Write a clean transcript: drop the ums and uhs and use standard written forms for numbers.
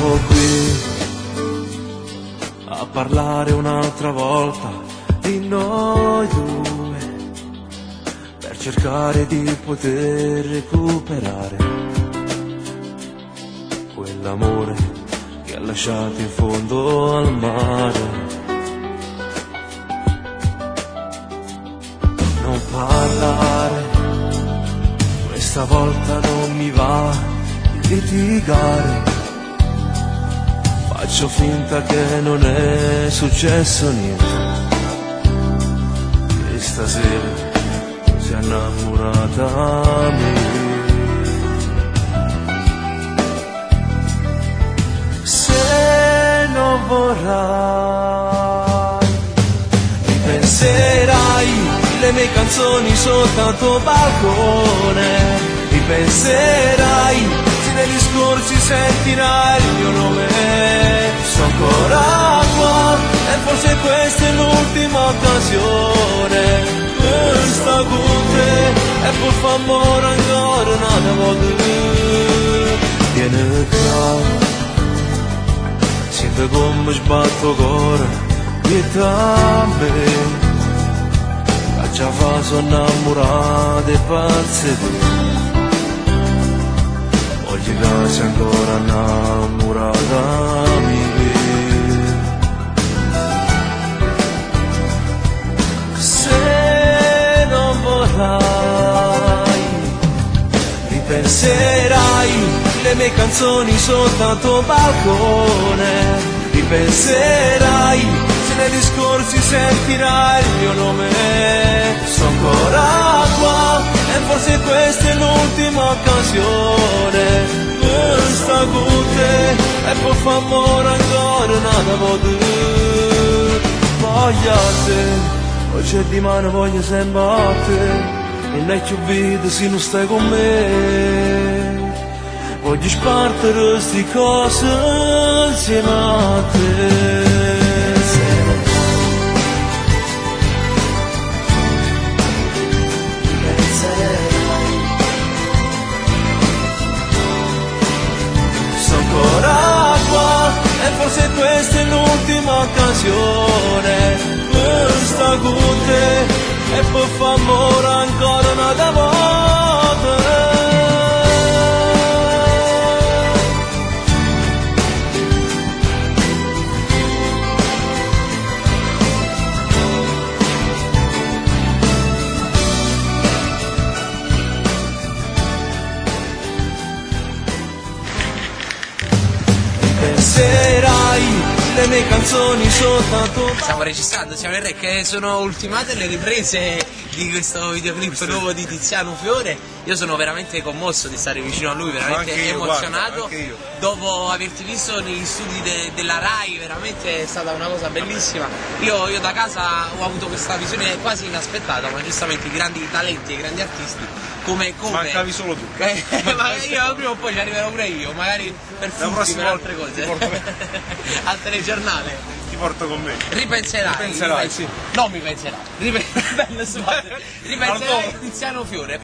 nuovo qui a parlare un'altra volta di noi due, per cercare di poter recuperare quell'amore che ha lasciato in fondo al mare. Non parlare, questa volta non mi va di litigare. Faccio finta che non è successo niente, che stasera si è innamorata me. Se non vorrai, ripenserai le mie canzoni sotto al tuo balcone, ripenserai se negli scorsi sentirai il mio nome. Sono ancora qua e forse questa è l'ultima occasione, questa con te e poi fa amore ancora una volta. Vieni qua, senti come sbatto il cuore dietro a me, già fa sono innamorato e pazze di te. Voglio che sei ancora innamorata mia. Se non vorrai, ripenserai le mie canzoni sotto al tuo balcone, ripenserai se negli scorsi sentirai il mio nome. Sono ancora qua e forse questa è l'ultima occasione, questa con te e poi fa amore ancora una volta. Voglio te, oggi di mano voglio sempre a te, e non è più vita se non stai con me. Voglio spartere queste cose insieme a te. E forse questa è l'ultima occasione, questa con te e poi fa amore ancora una volta. Penserai le mie canzoni soltanto. Stiamo registrando, siamo in rec, sono ultimate le riprese di questo videoclip nuovo di Tiziano Fiore. Io sono veramente commosso di stare vicino a lui, veramente io, emozionato. Guarda, dopo averti visto negli studi della Rai, veramente è stata una cosa bellissima. Io da casa ho avuto questa visione quasi inaspettata, ma giustamente i grandi talenti e i grandi artisti come mancavi solo tu. Ma io prima o poi ci arriverò pure io, magari per furti, per altre cose. Al telegiornale. Ti porto con me. Ripenserai. Sì. Non mi penserai. Ripenserai a Tiziano Fiore.